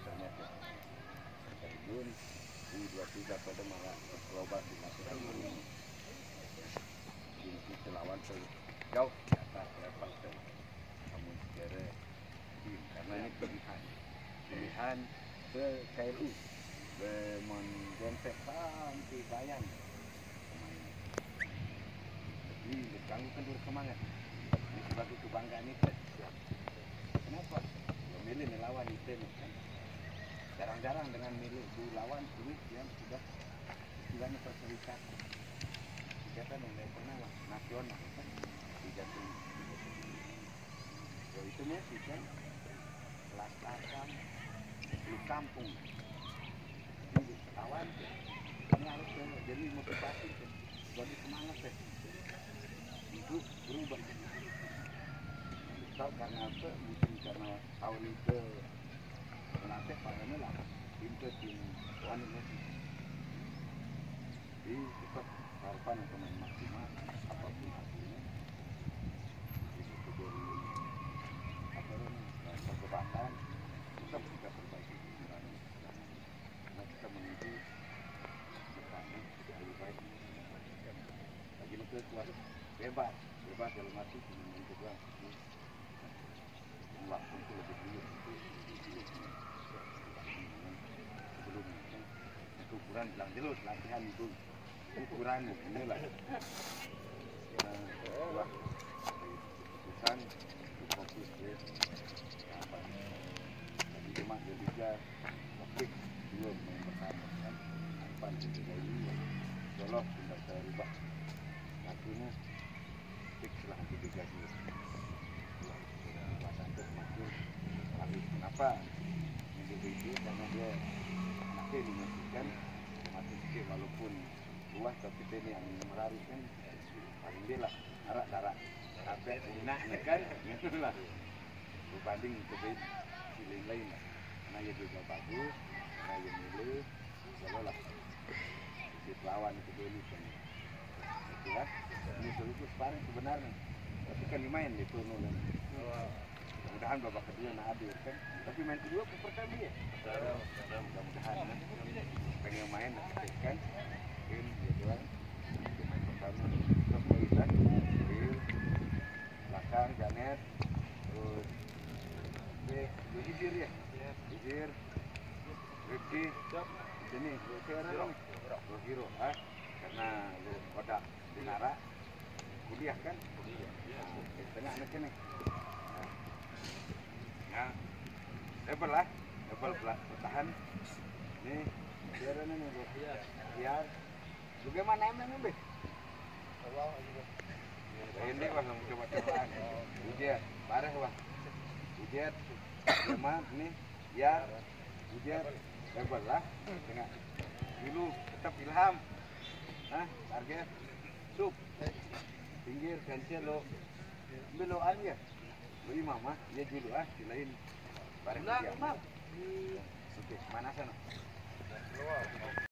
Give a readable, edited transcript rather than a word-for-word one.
ternyata terjun U23 pada malah global di nasional ini selawan jauh di atas level namun secara tim karena ini pilihan ke KLU mengentek sampai bayang ini ganggu kendur semangat ini sebagai kebanggaan itu kenapa memilih melawan itu kan jarang-jarang dengan milih lawan duit yang sudah istilahnya perserikatan kita yang pernah nasional kan tidak so itu sih kan kelas asam di kampung di lawan ini harus jadi motivasi jadi semangat hidup berubah tahu karena apa mungkin karena tahun itu nanti parahnya lah tim wanita jadi tetap harapan untuk maksimal apapun hasilnya itu dari apa namanya perdebatan tetap kita perbaiki karena kita menuju depannya lebih baik lagi itu kuat bebas dalam arti mencegah waktu itu lebih dulu sebelumnya kan ukuran bilang jelas latihan itu ukuran inilah buat keputusan fokus ke apa tapi cuma dia topik belum mempertahankan apa juga ini lolos tidak saya rubah satunya fix lah obligasi tapi kenapa menjadi itu karena dia anaknya dimasukkan masih sedikit walaupun luas tapi ini yang melarikan paling dia lah darah sampai lunaknya kan itulah berbanding ke pilih lain lah karena dia juga bagus karena dia milih kalau lah sedikit lawan itu dulu kan itu kan ini seluruh sekarang sebenarnya tapi kan lumayan itu nolnya mudah-mudahan babak kedua nak hadir kan tapi main kedua pertama ya mudah-mudahan pengen main kan tim jadwal main pertama terus Isan Will belakang Janet terus Izir ya Izir Rifki sini Rohiro karena Kodak Dinara kuliah kan tengah anak ini nah level bertahan nih biar ini biar bagaimana emang be ini wah coba-cobaan ujian bareng wah ujian cuma nih ya ujian level lah tengah dulu tetap ilham target sub pinggir kancil lo beloan ya beli mama dia dulu silain bareng dia oke mana sana